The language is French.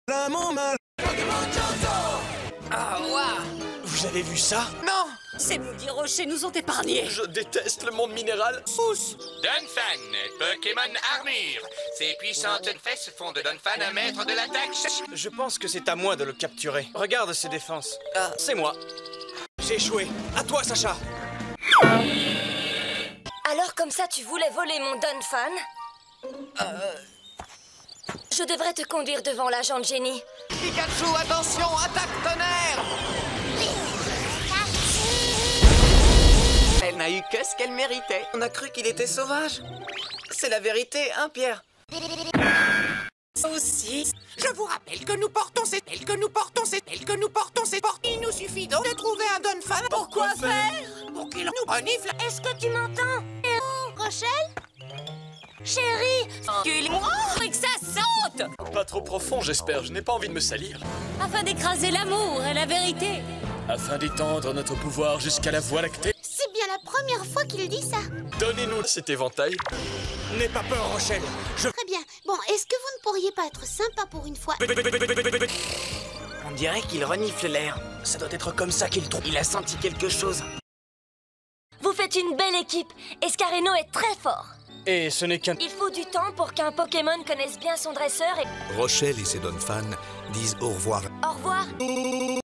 Ah, waouh! Vous avez vu ça? Non! Ces maudits rochers nous ont épargnés! Je déteste le monde minéral. Pousse! Donphan, Pokémon Armure. Ces puissantes fesses font de Donphan un maître de l'attaque. Je pense que c'est à moi de le capturer. Regarde ses défenses. C'est moi. J'ai échoué. À toi, Sacha! Alors comme ça, tu voulais voler mon Donphan? Je devrais te conduire devant l'agent de génie. Pikachu, attention! Attaque tonnerre! Elle n'a eu que ce qu'elle méritait. On a cru qu'il était sauvage. C'est la vérité, hein, Pierre? Aussi. Je vous rappelle que nous portons cette Il nous suffit donc de trouver un Donphan. Pourquoi faire? Pour qu'il nous renifle. Est-ce que tu m'entends? Rochelle? Chérie! Encule-moi! Et que ça saute! Pas trop profond, j'espère. Je n'ai pas envie de me salir. Afin d'écraser l'amour et la vérité. Afin d'étendre notre pouvoir jusqu'à la Voie lactée, C'est bien la première fois qu'il dit ça. donnez-nous cet éventail. N'aie pas peur, Rochelle. Très bien. Bon, est-ce que vous ne pourriez pas être sympa pour une fois? On dirait qu'il renifle l'air. Ça doit être comme ça qu'il trouve. Il a senti quelque chose. Vous faites une belle équipe. Escareno est très fort. Et ce n'est qu'un... Il faut du temps pour qu'un Pokémon connaisse bien son dresseur et... Rochelle et ses Donphan disent au revoir. Au revoir.